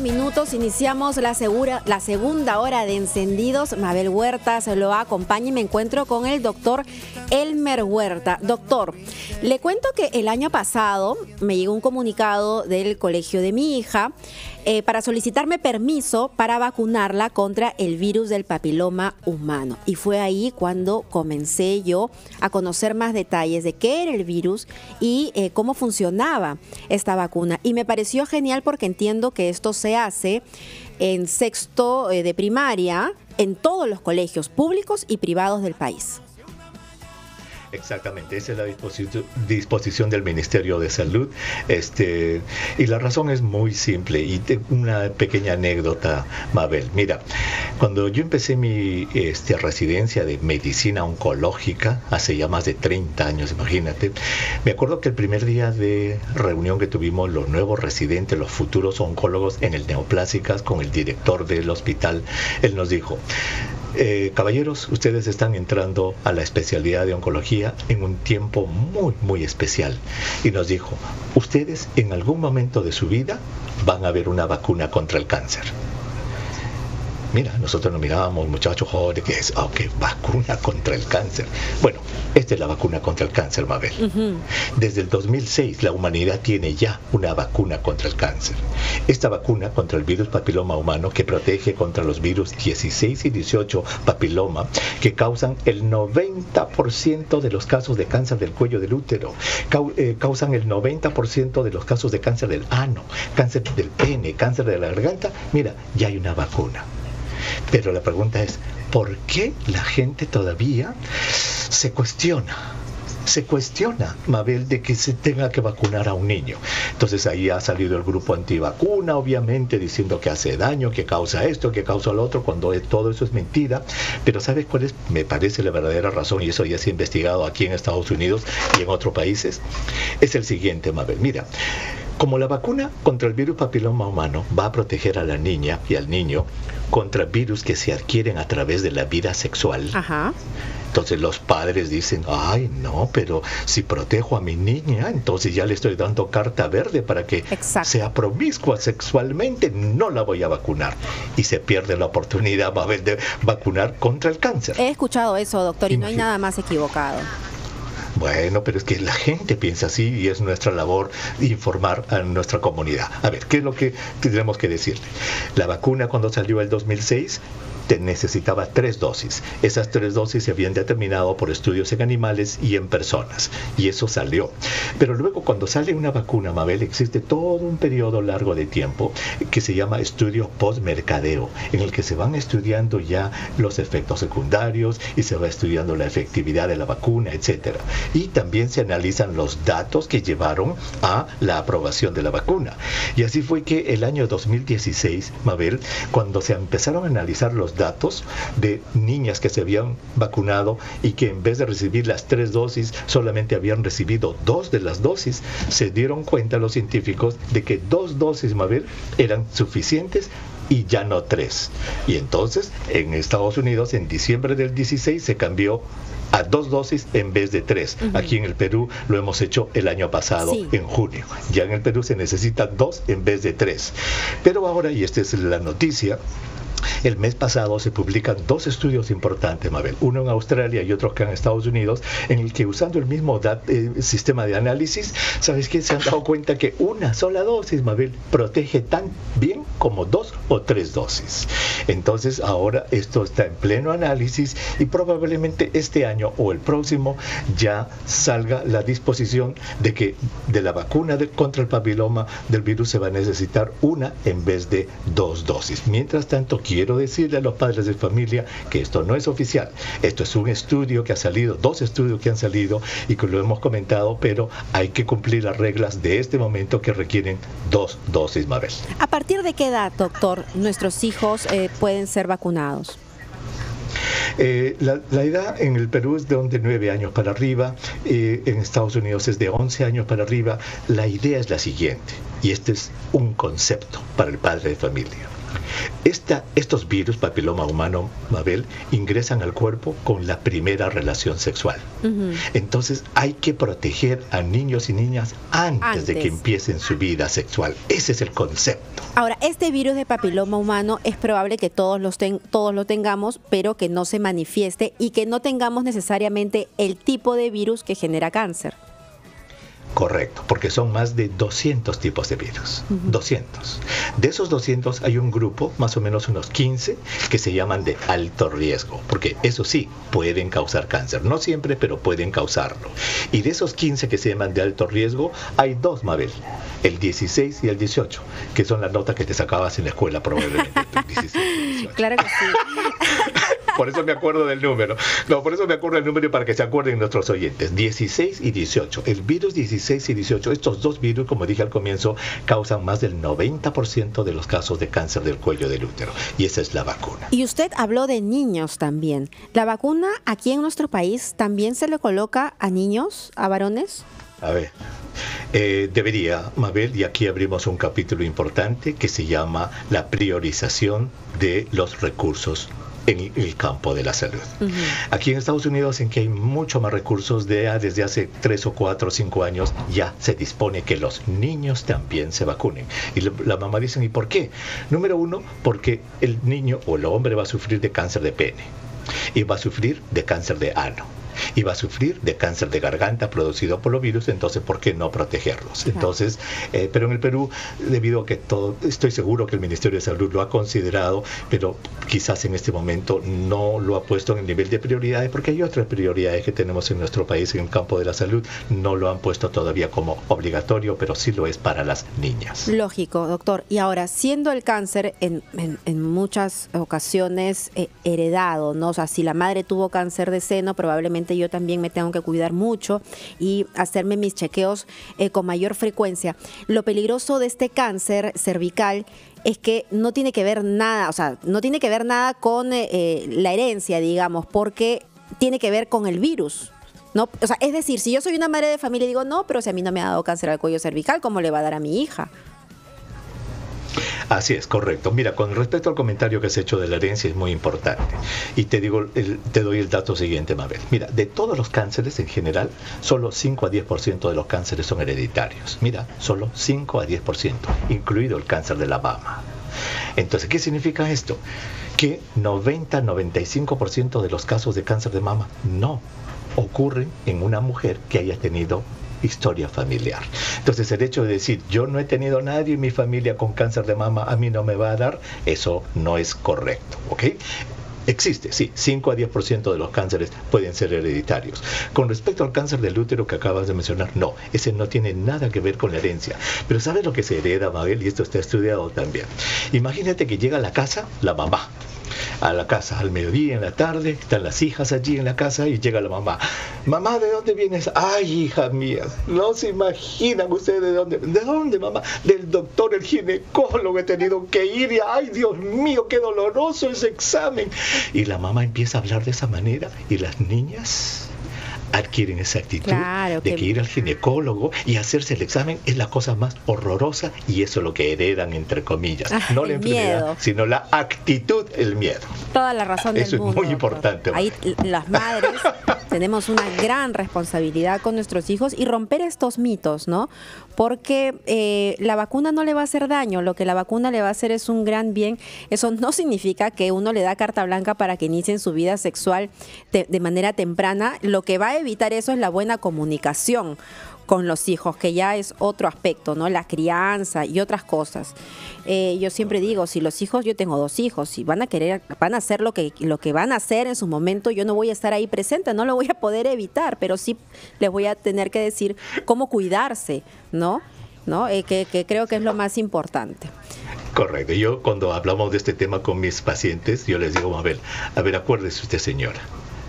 minutos iniciamos la segunda hora de Encendidos. Mabel Huerta se lo acompaña y me encuentro con el doctor Elmer Huerta. Doctor, le cuento que el año pasado me llegó un comunicado del colegio de mi hija para solicitarme permiso para vacunarla contra el virus del papiloma humano. Y fue ahí cuando comencé yo a conocer más detalles de qué era el virus y cómo funcionaba esta vacuna. Y me pareció genial porque entiendo que esto se hace en sexto de primaria en todos los colegios públicos y privados del país. Exactamente, esa es la disposición del Ministerio de Salud, y la razón es muy simple. Y una pequeña anécdota, Mabel. Mira, cuando yo empecé mi residencia de medicina oncológica, hace ya más de 30 años, imagínate, me acuerdo que el primer día de reunión que tuvimos los nuevos residentes, los futuros oncólogos en el Neoplásicas, con el director del hospital, él nos dijo: caballeros, ustedes están entrando a la especialidad de oncología en un tiempo muy, muy especial. Y nos dijo: ustedes en algún momento de su vida van a ver una vacuna contra el cáncer. Mira, nosotros nos mirábamos, muchachos jóvenes, que es, ¿qué vacuna contra el cáncer? Bueno, esta es la vacuna contra el cáncer, Mabel. Desde el 2006 la humanidad tiene ya una vacuna contra el cáncer. Esta vacuna contra el virus papiloma humano, que protege contra los virus 16 y 18 papiloma, que causan el 90% de los casos de cáncer del cuello del útero, causan el 90% de los casos de cáncer del ano, cáncer del pene, cáncer de la garganta. Mira, ya hay una vacuna. Pero la pregunta es, ¿por qué la gente todavía se cuestiona, Mabel, de que se tenga que vacunar a un niño? Entonces ahí ha salido el grupo antivacuna, obviamente, diciendo que hace daño, que causa esto, que causa lo otro, cuando todo eso es mentira. Pero ¿sabes cuál es, me parece, la verdadera razón? Y eso ya se ha investigado aquí en Estados Unidos y en otros países. Es el siguiente, Mabel. Mira, como la vacuna contra el virus papiloma humano va a proteger a la niña y al niño contra virus que se adquieren a través de la vida sexual. Ajá. Entonces los padres dicen: ay, no, pero si protejo a mi niña, entonces ya le estoy dando carta verde para que sea promiscua sexualmente, no la voy a vacunar. Y se pierde la oportunidad, Mabel, de vacunar contra el cáncer. He escuchado eso, doctor, y no hay nada más equivocado. Bueno, pero es que la gente piensa así y es nuestra labor informar a nuestra comunidad. A ver, ¿qué es lo que tenemos que decirle? La vacuna, cuando salió el 2006, necesitaba 3 dosis. Esas 3 dosis se habían determinado por estudios en animales y en personas, y eso salió. Pero luego, cuando sale una vacuna, Mabel, existe todo un periodo largo de tiempo que se llama estudio postmercadeo, en el que se van estudiando ya los efectos secundarios y se va estudiando la efectividad de la vacuna, etcétera. Y también se analizan los datos que llevaron a la aprobación de la vacuna. Y así fue que el año 2016, Mabel, cuando se empezaron a analizar los datos de niñas que se habían vacunado y que en vez de recibir las 3 dosis solamente habían recibido 2 de las dosis, se dieron cuenta los científicos de que 2 dosis, Mabel, eran suficientes y ya no 3. Y entonces en Estados Unidos en diciembre del 16 se cambió a 2 dosis en vez de 3. Aquí en el Perú lo hemos hecho el año pasado, en junio. Ya en el Perú se necesita 2 en vez de 3. Pero ahora, y esta es la noticia, el mes pasado se publican 2 estudios importantes, Mabel, uno en Australia y otro acá en Estados Unidos, en el que, usando el mismo sistema de análisis, ¿sabes qué? Se han dado cuenta que una sola dosis, Mabel, protege tan bien como 2 o 3 dosis. Entonces ahora esto está en pleno análisis y probablemente este año o el próximo ya salga la disposición de que de la vacuna contra el papiloma del virus se va a necesitar 1 en vez de 2 dosis. Mientras tanto, quiero decirle a los padres de familia que esto no es oficial. Esto es un estudio que ha salido, 2 estudios que han salido y que lo hemos comentado, pero hay que cumplir las reglas de este momento que requieren 2 dosis, Mabel. ¿A partir de qué edad, doctor, nuestros hijos pueden ser vacunados? La edad en el Perú es de 9 años para arriba, en Estados Unidos es de 11 años para arriba. La idea es la siguiente, y este es un concepto para el padre de familia. Estos virus, papiloma humano, Mabel, ingresan al cuerpo con la primera relación sexual. Entonces hay que proteger a niños y niñas antes de que empiecen su vida sexual. Ese es el concepto. Ahora, este virus de papiloma humano es probable que todos lo tengamos, pero que no se manifieste y que no tengamos necesariamente el tipo de virus que genera cáncer. Correcto, porque son más de 200 tipos de virus. 200. De esos 200 hay un grupo, más o menos unos 15, que se llaman de alto riesgo, porque eso sí, pueden causar cáncer. No siempre, pero pueden causarlo. Y de esos 15 que se llaman de alto riesgo, hay dos, Mabel, el 16 y el 18, que son las notas que te sacabas en la escuela probablemente. 16 y 18. Claro que sí. Por eso me acuerdo del número. No, por eso me acuerdo del número para que se acuerden nuestros oyentes. 16 y 18. El virus 16 y 18, estos dos virus, como dije al comienzo, causan más del 90% de los casos de cáncer del cuello del útero. Y esa es la vacuna. Y usted habló de niños también. ¿La vacuna aquí en nuestro país también se le coloca a niños, a varones? A ver, debería, Mabel, y aquí abrimos un capítulo importante que se llama la priorización de los recursos en el campo de la salud. Aquí en Estados Unidos, en que hay mucho más recursos, desde hace 3 o 4 o 5 años, ya se dispone que los niños también se vacunen. Y la mamá dice, ¿y por qué? Número uno, porque el niño o el hombre va a sufrir de cáncer de pene, y va a sufrir de cáncer de ano, y va a sufrir de cáncer de garganta producido por los virus. Entonces, ¿por qué no protegerlos? Entonces, pero en el Perú, debido a que estoy seguro que el Ministerio de Salud lo ha considerado, pero quizás en este momento no lo ha puesto en el nivel de prioridades, porque hay otras prioridades que tenemos en nuestro país en el campo de la salud. No lo han puesto todavía como obligatorio, pero sí lo es para las niñas. Lógico, doctor. Y ahora, siendo el cáncer en muchas ocasiones heredado, ¿no? O sea, si la madre tuvo cáncer de seno, probablemente yo también me tengo que cuidar mucho y hacerme mis chequeos con mayor frecuencia. Lo peligroso de este cáncer cervical es que no tiene que ver nada, o sea, no tiene que ver nada con la herencia, digamos, porque tiene que ver con el virus, ¿no? O sea, es decir, si yo soy una madre de familia y digo, no, pero si a mí no me ha dado cáncer al cuello cervical, ¿cómo le va a dar a mi hija? Así es, correcto. Mira, con respecto al comentario que has hecho de la herencia, es muy importante. Y te doy el dato siguiente, Mabel. Mira, de todos los cánceres en general, solo 5 a 10% de los cánceres son hereditarios. Mira, solo 5 a 10%, incluido el cáncer de la mama. Entonces, ¿qué significa esto? Que 90-95% de los casos de cáncer de mama no ocurren en una mujer que haya tenido historia familiar. Entonces, el hecho de decir, yo no he tenido nadie en mi familia con cáncer de mama, a mí no me va a dar, eso no es correcto, ¿ok? Existe, sí, 5 a 10% de los cánceres pueden ser hereditarios. Con respecto al cáncer del útero que acabas de mencionar, no, ese no tiene nada que ver con la herencia. Pero ¿sabes lo que se hereda, Mabel? Y esto está estudiado también. Imagínate que llega a la casa la mamá. A la casa, al mediodía, en la tarde, están las hijas allí en la casa y llega la mamá. Mamá, ¿de dónde vienes? Ay, hija mía, no se imaginan ustedes de dónde. ¿De dónde, mamá? Del doctor, el ginecólogo, he tenido que ir y ay, Dios mío, qué doloroso ese examen. Y la mamá empieza a hablar de esa manera y las niñas adquieren esa actitud de que ir al ginecólogo y hacerse el examen es la cosa más horrorosa, y eso es lo que heredan, entre comillas. No la enfermedad, miedo, sino la actitud, el miedo. Toda la razón del mundo. Eso es muy importante. Ahí las madres tenemos una gran responsabilidad con nuestros hijos y romper estos mitos, ¿no? Porque la vacuna no le va a hacer daño, lo que la vacuna le va a hacer es un gran bien. Eso no significa que uno le da carta blanca para que inicien su vida sexual de manera temprana. Lo que va a evitar eso es la buena comunicación con los hijos, que ya es otro aspecto, ¿no? La crianza y otras cosas. Yo siempre digo, si los hijos, yo tengo 2 hijos, si van a hacer lo que van a hacer en su momento, yo no voy a estar ahí presente, no lo voy a poder evitar, pero sí les voy a tener que decir cómo cuidarse, ¿no? Que creo que es lo más importante. Correcto. Yo cuando hablamos de este tema con mis pacientes, yo les digo, a ver, acuérdese usted, señora,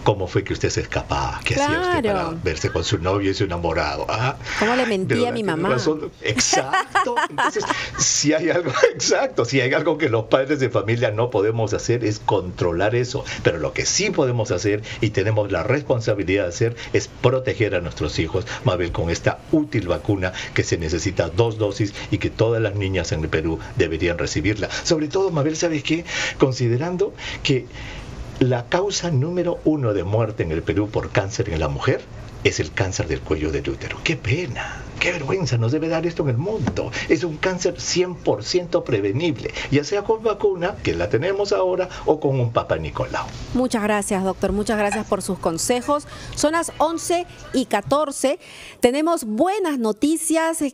¿Cómo fue que usted se escapaba? ¿Qué hacía usted para verse con su novio y su enamorado? ¿Ah? ¿Cómo le mentía a mi mamá? Exacto. Entonces, si hay algo que los padres de familia no podemos hacer es controlar eso. Pero lo que sí podemos hacer y tenemos la responsabilidad de hacer es proteger a nuestros hijos, Mabel, con esta útil vacuna que se necesita 2 dosis y que todas las niñas en el Perú deberían recibirla. Sobre todo, Mabel, ¿sabes qué? Considerando que la causa número 1 de muerte en el Perú por cáncer en la mujer es el cáncer del cuello del útero. ¡Qué pena! ¡Qué vergüenza nos debe dar esto en el mundo! Es un cáncer 100% prevenible, ya sea con vacuna, que la tenemos ahora, o con un Papa Nicolau. Muchas gracias, doctor. Muchas gracias por sus consejos. Son las 11:14. Tenemos buenas noticias